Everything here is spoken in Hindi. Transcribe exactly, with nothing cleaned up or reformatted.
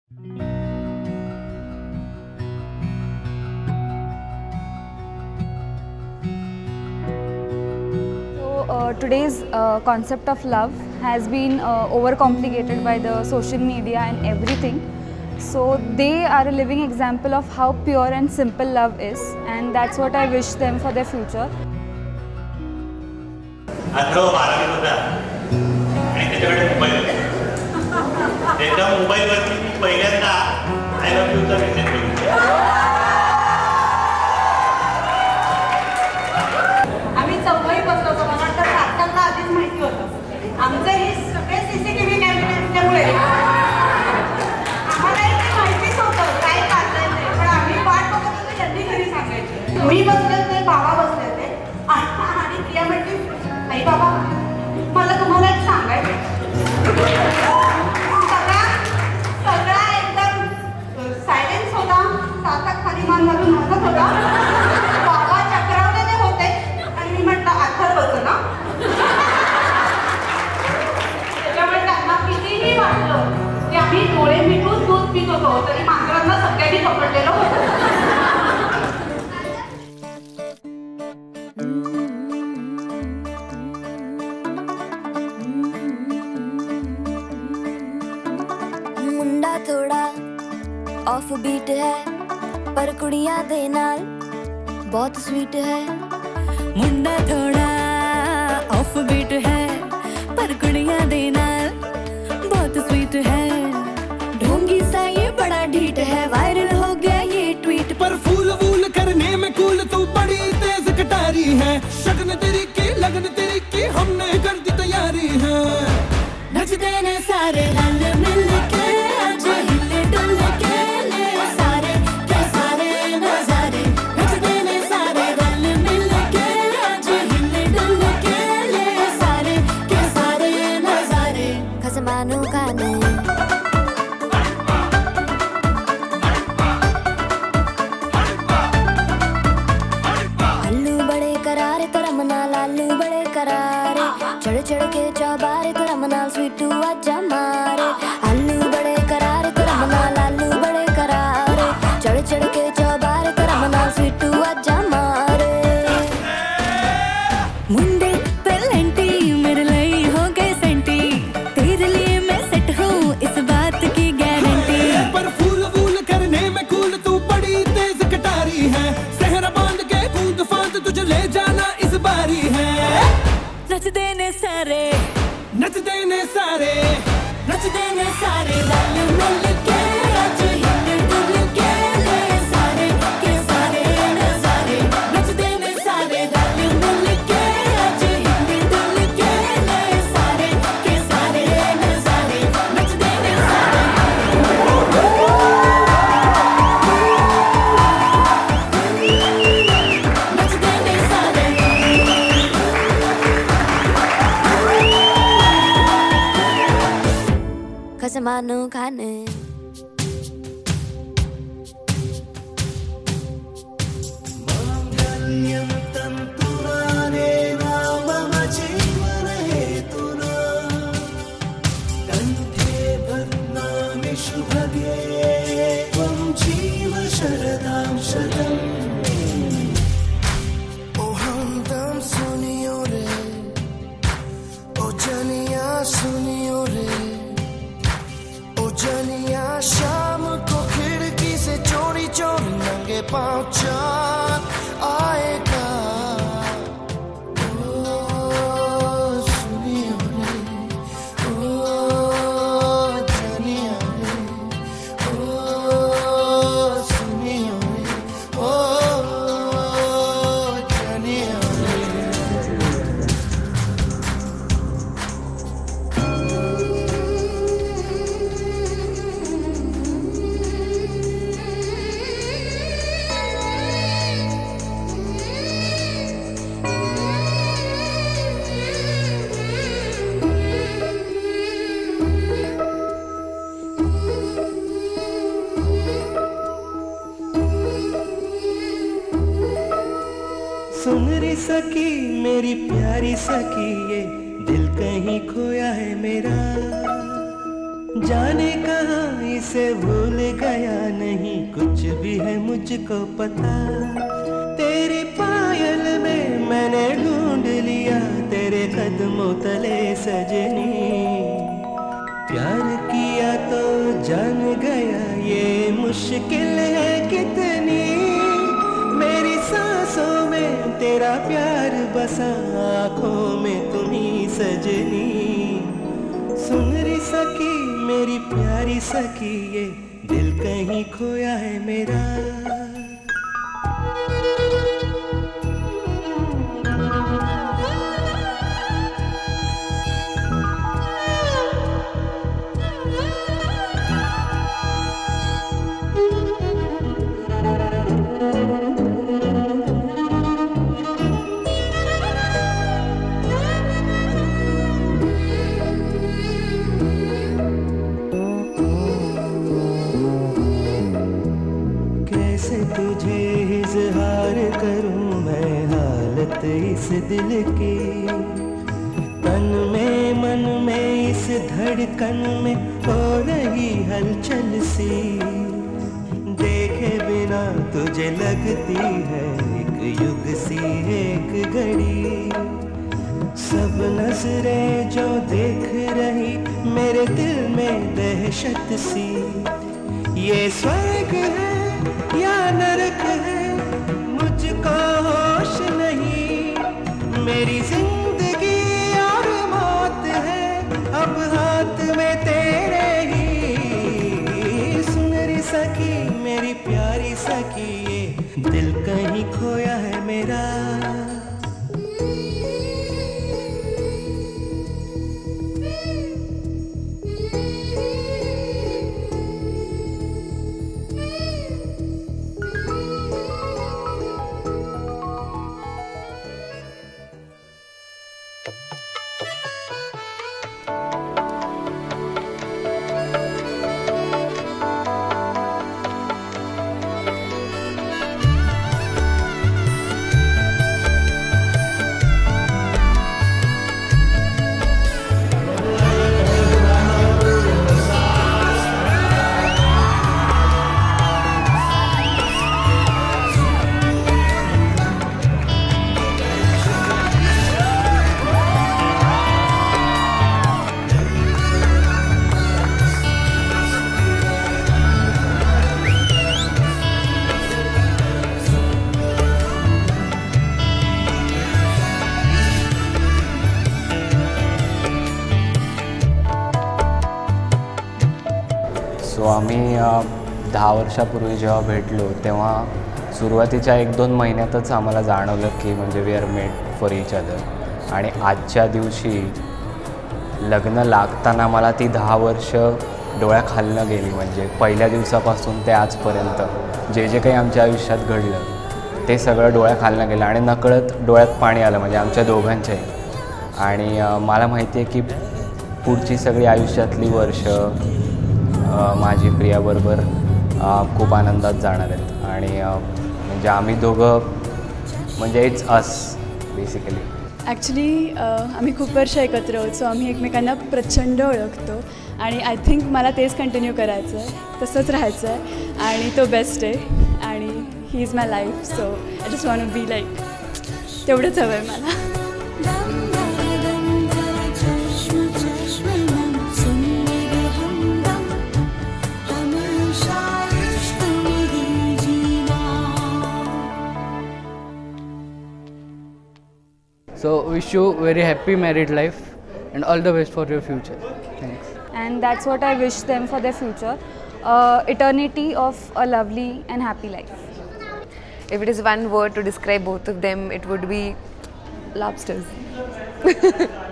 Uh, today's uh, concept of love has been uh, overcomplicated by the social media and everything. So they are a living example of how pure and simple love is, and that's what I wish them for their future. Atharva बारावी होता आणि त्याच्याकडे मोबाईल होता. त्याच्या मोबाईलवरती मी पहिल्यांदा आय लव्ह यूचा मेसेज बघितला. आम्ही चौघही बसलो होतो. मला वाटतं सातारला आधीच माहिती होतं. आमचे हे सगळे सीसीटीव्ही कॅमेरे असल्यामुळे आम्हाला ते माहितीच होतं काय चाललंय ते. पण आम्ही वाट बघत होतो त्यांनी घरी सांगायचे. मी बसले होते, बाबा बसले होते आणि प्रिया म्हटली, आई बाबा मला तुम्हाला एक सांगायचं. सगळा सगळा एकदम सायलेन्स होता. सातात खाली मान घालून हसत होता. बाबा चक्रावलेले होते आणि मी म्हटलं अथर्वचं ना. त्याच्यामुळे त्यांना कितीही वाटलं की आम्ही डोळे मिटून दूध पित होतो तरी मांजरांना सगळ्यांनी पकडलेलं होतं. मुंडा थोड़ा ऑफ बीट है पर कुड़ियां दे नाल बहुत स्वीट है. मुंडा थोड़ा ऑफ बीट है पर कुड़ियां दे नाल बहुत स्वीट है. ढोंगी सा ये बड़ा ढीठ है, वायरल हो गया ये ट्वीट पर. फूल वूल करने में कूल तू बड़ी तेज कटारी है. शगन तेरी की लगन तेरी की हमने कर दी तैयारी है. नचते ने सारे रल मिल के आज हिले डुल के ले सारे के सारे नजारे. नचते ने सारे रल मिल के आज हिले डुल के ले सारे के सारे नजारे. खसमानों का ने आलू बड़े करारे तेरा मना लालू बड़े करारे. चढ़ चढ़ के चौबारे तेरा मना स्वीटू आजा मारे. आलू बड़े करारे तेरा मना लालू बड़े करारे. चढ़ चढ़ के चौबारे तेरा मना स्वीटू आजा मारे. मुंडे पेलेंटी मेरे लिए हो गए सेंटी. तेरे लिए मैं सेट हूँ इस बात की गारंटी. पर फूल वूल करने में कूल तू बड़ी तेज कटारी है. सहरा बांध के कूद फांद तुझे ले जाना इस बारी है. नच देने सारे नच देने सारे नच देने सारे रल मिल के आज हिले डुल के ले सारे के सारे नजारे. नच देने सारे रल मिल के आज हिले डुल के ले सारे के सारे नजारे. नच देने सारे नच देने सारे खसमानों खाने. मांगल्यं तंतुनाने मम जीवन हेतुना. कंठे बध्नामि शुभगे त्वं जीव शरदां शतम्. ओ हमदम सुनियो रे, ओ जनिया सुनियो रे. जनिया शाम को खिड़की से चोरी चोरी नंगे पाँव चाँद आएगा. ओ सुनियो रे, ओ जनिया रे, ओ सुनियो रे, ओ जनिया रे. सुन रे सखी मेरी प्यारी सखी, ये दिल कहीं खोया है मेरा. जाने कहाँ इसे भूल गया, नहीं कुछ भी है मुझको पता। तेरी पायल में मैंने ढूंढ लिया तेरे कदमों तले सजनी। प्यार किया तो जान गया ये मुश्किल है कितनी। मेरी सांसों में तेरा प्यार बसा, आँखों में तुम्ही सजनी। सुन री सखी मेरी प्यारी सखी, ये दिल कहीं खोया है मेरा। तुझे इज़हार करूं मैं हालत इस दिल की। तन में मन में इस धड़कन में हो रही हलचल सी। देखे बिना तुझे लगती है एक युग सी एक घड़ी। सब नजरें जो देख रही मेरे दिल में दहशत सी। ये स्वर्ग है या नरक है मुझको होश नहीं। मेरी जिंदगी और मौत है अब हाथ में तेरे ही। सुन री सखी मेरी प्यारी सखी, ये दिल कहीं खोया है मेरा। सो आम्ही दहा वर्षापूर्वी जेव्हा भेटलो तेव्हा सुरुवातीच्या एक दोन महिन्यातच आम्हाला जाणवलं की म्हणजे we are made for each other. आणि आजच्या दिवशी लग्न लागताना मला ती दहा वर्ष डोळ्याखालनं गेली। म्हणजे पहिल्या दिवसापासून ते आजपर्यंत जे जे काही आमच्या आयुष्यात घडलं ते सगळं डोळ्याखालनं गेलं आणि नकळत डोळ्यात पाणी आलं म्हणजे आमच्या दोघांच्याही। आणि मला माहिती आहे की पुढची सगळी आयुष्यातली वर्ष माझी प्रियाबरोबर खूप आनंदात जाणार आहेत। आणि म्हणजे आम्ही दोघं म्हणजे इट्स अस बेसिकली। ॲक्च्युली आम्ही खूप वर्ष एकत्र आहोत, सो आम्ही एकमेकांना प्रचंड ओळखतो आणि आय थिंक मला तेच कंटिन्यू करायचं आहे, तसंच राहायचं आहे आणि तो बेस्ट आहे आणि he is my life. So I just want to be like तेवढंच हवं आहे मला। So wish you very happy married life and all the best for your future. Thanks. And that's what I wish them for their future. Uh, eternity of a lovely and happy life. If it is one word to describe both of them, it would be lobsters.